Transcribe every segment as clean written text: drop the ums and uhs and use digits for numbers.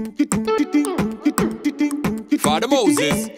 Fadda Moses,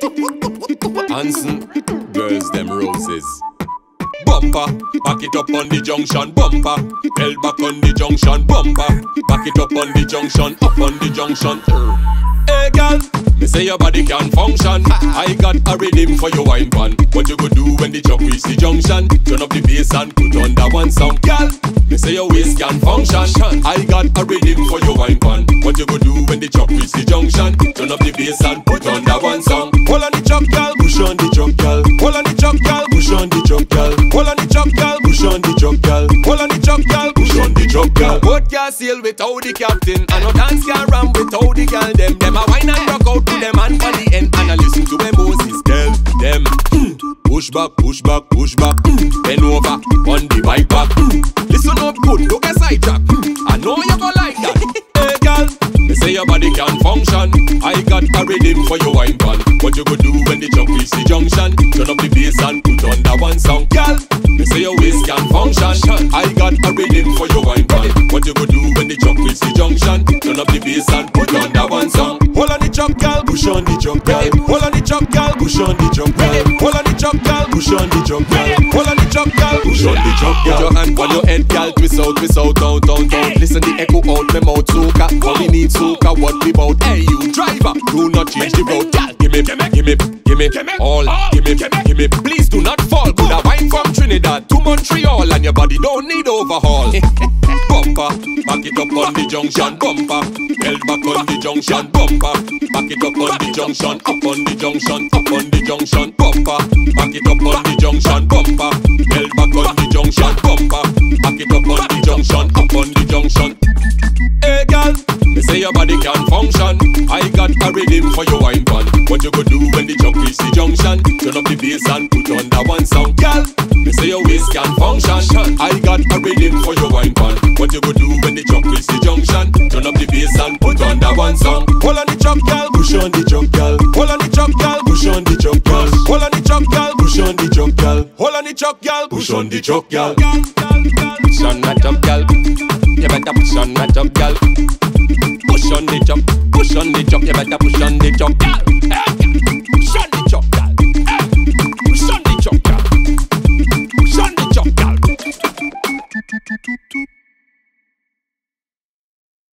Anson, girls them roses. Bumper, back it up on the junction. Bumper, held back on the junction. Bumper, back it up on the junction. Up on the junction. Hey girl, me say your body can function. I got a rhythm for your wine pan. What you go do when the truck reach the junction? Turn up the bass and put on that one song. Girl, me say your waist can function. I got a rhythm for your wine pan. What you go do when the truck reach the junction? Turn up the bass and put on that one song. Hold on the truck, girl, push on the truck, girl. Hold on the truck, girl, push on the truck, girl. Hold on the truck, girl, push on the truck, girl. Hold on the truck, girl, push on the truck, girl. Boat can't sail without the captain, and no dance can't run without the girl. Them a wine and rock out to them and for the end, and I listen to them Moses. Tell them, push back, push back, push back. Bend over on the bike back. Listen up good, don't get sidetracked. I know you go like that. Hey girl, me say your body can function. I got a rhythm for your wine pan. What you go do when the truck reach the junction? Turn up the bass and put on that one song. Girl, me say your waist can function. I got a rhythm for your wine pan. What you go do when the truck reach the junction? Turn up the bass and put on that one song. Hold on the truck, girl, push on the truck, girl. Hold on the truck, girl, push on the truck, girl. Hold on the truck, girl, push on the truck, girl. Hold on the truck, girl, push on the truck, girl. Put your hand on your head, girl, twist out, down, down, down. Listen the echo out my mouth, Soca. What we need, Soca, what we bout. Hey, you driver, do not change the road, girl. Give me all, give me. Please do not fall. Good a wine from Trinidad to Montreal, and your body don't need overhaul. Bumper, back it up on the junction. Bumper, held back on the junction. Bumper, back it up on the junction. Up on the junction, up on the junction. Bumper, back it up on the junction. Bumper, held back on the junction. Bumper, back it up on the junction. Up on the junction. Hey girl, me say your body can function. I got a rhythm for your wine pan. What you go do when the truck reach the junction? Turn up the bass and put on that one song. Girl, me say your waist can function. I got a rhythm for your wine pan. What you go do when the truck reach the junction? Turn up the bass and put on that one song. Hold on the truck, girl, push on the truck, girl. Hold on the truck, girl, push on the truck, girl. Hold on the truck, girl, push on the truck, girl. Hold on the truck, girl, push on the truck, girl. Push on that truck, girl. You better push on that truck, girl. Push on the truck, you better push on the truck, girl.